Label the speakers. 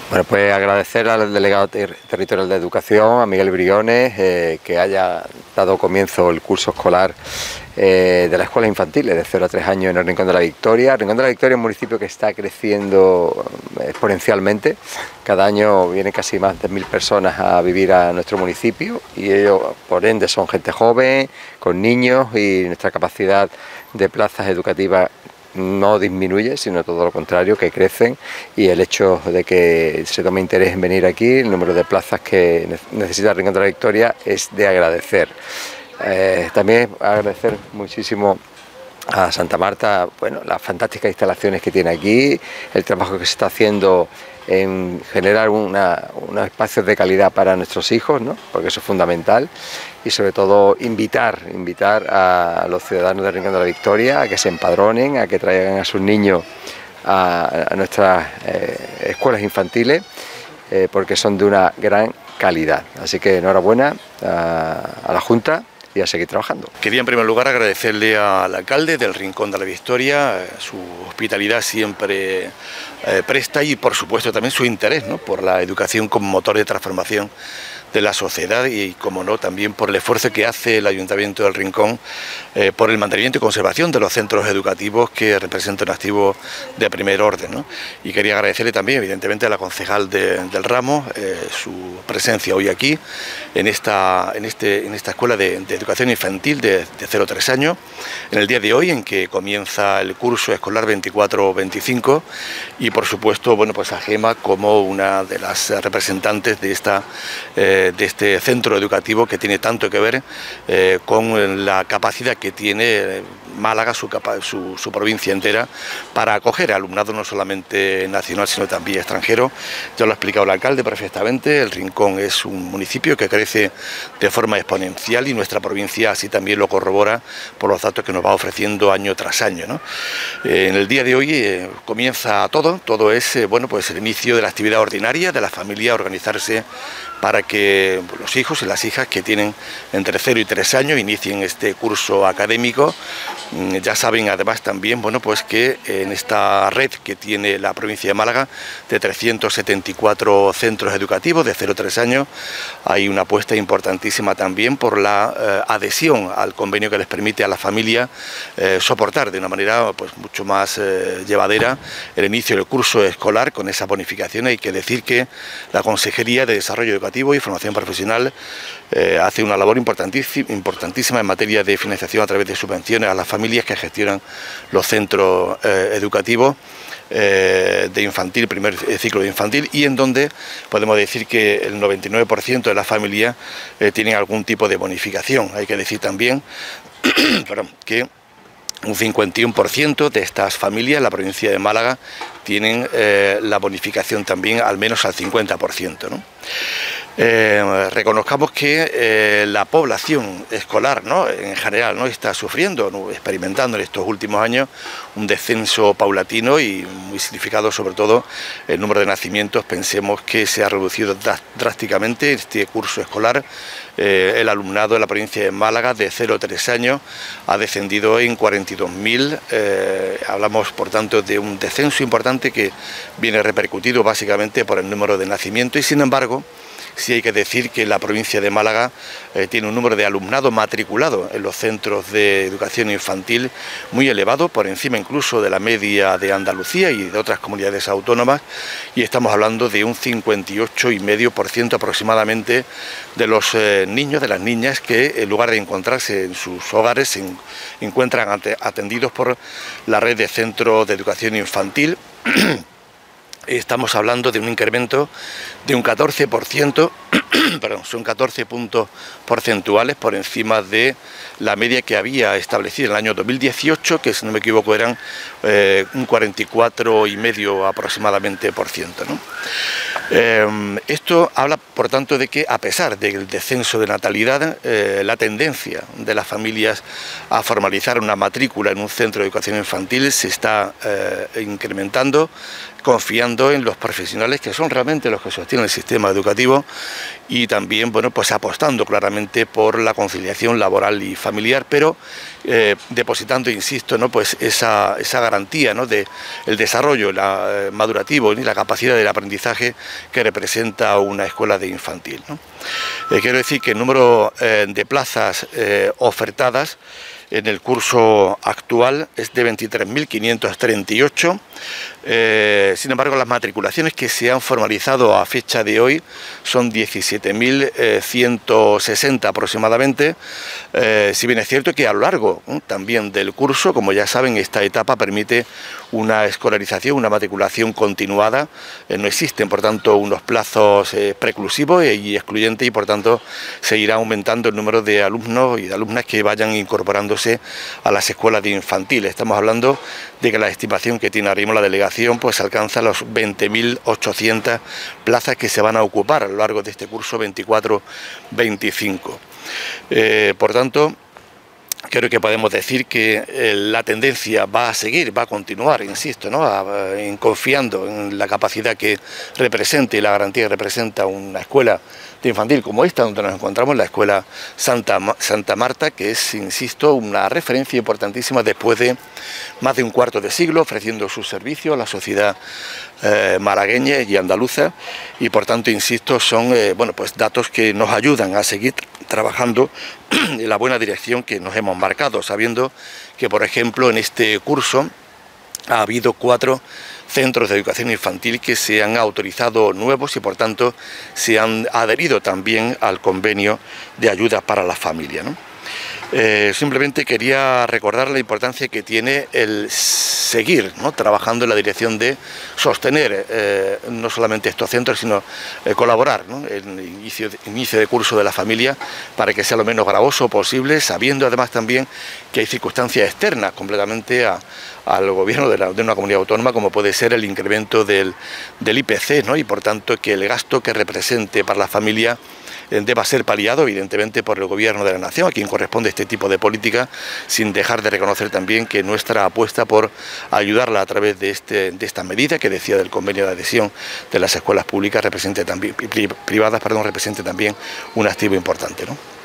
Speaker 1: Bueno, pues agradecer al delegado territorial de Educación, a Miguel Briones, que haya dado comienzo el curso escolar de las escuelas infantiles de 0 a 3 años en el Rincón de la Victoria. El Rincón de la Victoria es un municipio que está creciendo exponencialmente. Cada año vienen casi más de 1000 personas a vivir a nuestro municipio y ellos, por ende, son gente joven, con niños, y nuestra capacidad de plazas educativas no disminuye, sino todo lo contrario, que crecen, y el hecho de que se tome interés en venir aquí, el número de plazas que necesita el Rincón de la Victoria, es de agradecer. También agradecer muchísimo a Santa Marta, bueno, las fantásticas instalaciones que tiene aquí, el trabajo que se está haciendo en generar unos espacios de calidad para nuestros hijos, ¿no? Porque eso es fundamental, y sobre todo invitar a los ciudadanos del Rincón de la Victoria a que se empadronen, a que traigan a sus niños a nuestras escuelas infantiles, porque son de una gran calidad. Así que enhorabuena a la Junta y a seguir trabajando.
Speaker 2: Quería en primer lugar agradecerle al alcalde del Rincón de la Victoria su hospitalidad siempre presta, y por supuesto también su interés, ¿no?, por la educación como motor de transformación de la sociedad, y como no, también por el esfuerzo que hace el Ayuntamiento del Rincón por el mantenimiento y conservación de los centros educativos que representan un activo de primer orden, ¿no? Y quería agradecerle también, evidentemente, a la concejal del ramo su presencia hoy aquí en esta escuela de educación infantil de 0 a 3 años, en el día de hoy en que comienza el curso escolar 24-25, y por supuesto, bueno, pues a Gema como una de las representantes de este centro educativo que tiene tanto que ver con la capacidad que tiene Málaga, su provincia entera, para acoger alumnado no solamente nacional sino también extranjero. Ya lo ha explicado el alcalde perfectamente, el Rincón es un municipio que crece de forma exponencial, y nuestra provincia así también lo corrobora por los datos que nos va ofreciendo año tras año, ¿no? En el día de hoy comienza todo es bueno, pues el inicio de la actividad ordinaria de la familia, organizarse para que los hijos y las hijas que tienen entre 0 y 3 años inicien este curso académico. Ya saben además también, bueno, pues que en esta red que tiene la provincia de Málaga de 374 centros educativos de 0 a 3 años, hay una apuesta importantísima también por la adhesión al convenio que les permite a la familia soportar de una manera pues mucho más llevadera el inicio del curso escolar con esa bonificación. Hay que decir que la Consejería de Desarrollo Educativo y Formación Profesional hace una labor importantísima en materia de financiación a través de subvenciones a las familias que gestionan los centros educativos de infantil, primer ciclo de infantil, y en donde podemos decir que el 99% de las familias tienen algún tipo de bonificación. Hay que decir también que un 51% de estas familias en la provincia de Málaga tienen la bonificación también al menos al 50%, ¿no? Reconozcamos que la población escolar, ¿no?, en general, ¿no?, está sufriendo, ¿no?, experimentando en estos últimos años un descenso paulatino y muy significado, sobre todo el número de nacimientos. Pensemos que se ha reducido drásticamente este curso escolar. El alumnado en la provincia de Málaga de 0 a 3 años ha descendido en 42.000. Hablamos, por tanto, de un descenso importante que viene repercutido básicamente por el número de nacimientos, y sin embargo sí hay que decir que la provincia de Málaga tiene un número de alumnado matriculado en los centros de educación infantil muy elevado, por encima incluso de la media de Andalucía y de otras comunidades autónomas, y estamos hablando de un 58,5% aproximadamente de los niños, de las niñas, que en lugar de encontrarse en sus hogares se encuentran atendidos por la red de centros de educación infantil. Estamos hablando de un incremento de un 14%, son 14 puntos porcentuales por encima de la media que había establecido en el año 2018, que si no me equivoco eran un 44,5% aproximadamente, ¿no? Esto habla, por tanto, de que a pesar del descenso de natalidad, la tendencia de las familias a formalizar una matrícula en un centro de educación infantil se está incrementando confiando en los profesionales que son realmente los que sostienen el sistema educativo y también, bueno, pues apostando claramente por la conciliación laboral y familiar, pero depositando, insisto, ¿no?, pues esa garantía, ¿no?, de el desarrollo madurativo y la capacidad del aprendizaje que representa una escuela de infantil, ¿no? Quiero decir que el número de plazas ofertadas en el curso actual es de 23.538. Sin embargo, las matriculaciones que se han formalizado a fecha de hoy son 17.160 aproximadamente, si bien es cierto que a lo largo también del curso, como ya saben, esta etapa permite una escolarización, una matriculación continuada. No existen, por tanto, unos plazos preclusivos y excluyentes, y por tanto seguirá aumentando el número de alumnos y de alumnas que vayan incorporándose a las escuelas de infantil. Estamos hablando de que la estimación que tiene ahora mismo la delegación pues alcanza los 20.800 plazas que se van a ocupar a lo largo de este curso 24-25. Por tanto, creo que podemos decir que la tendencia va a seguir, va a continuar, insisto, ¿no?, confiando en la capacidad que representa y la garantía que representa una escuela de infantil como esta, donde nos encontramos, la Escuela Santa Marta, que es, insisto, una referencia importantísima después de más de un cuarto de siglo, ofreciendo sus servicios a la sociedad malagueña y andaluza, y por tanto, insisto, son bueno, pues datos que nos ayudan a seguir trabajando en la buena dirección que nos hemos marcado, sabiendo que, por ejemplo, en este curso ha habido 4 centros de educación infantil que se han autorizado nuevos y por tanto se han adherido también al convenio de ayuda para la familia, ¿no? Simplemente quería recordar la importancia que tiene el seguir, ¿no?, trabajando en la dirección de sostener no solamente estos centros, sino colaborar, ¿no?, en el inicio de curso de la familia para que sea lo menos gravoso posible, sabiendo además también que hay circunstancias externas completamente al gobierno de una comunidad autónoma, como puede ser el incremento del IPC, ¿no?, y por tanto que el gasto que represente para la familia deba ser paliado, evidentemente, por el Gobierno de la Nación, a quien corresponde este tipo de política, sin dejar de reconocer también que nuestra apuesta por ayudarla a través de esta medida que decía del convenio de adhesión de las escuelas públicas privadas represente también un activo importante, ¿no?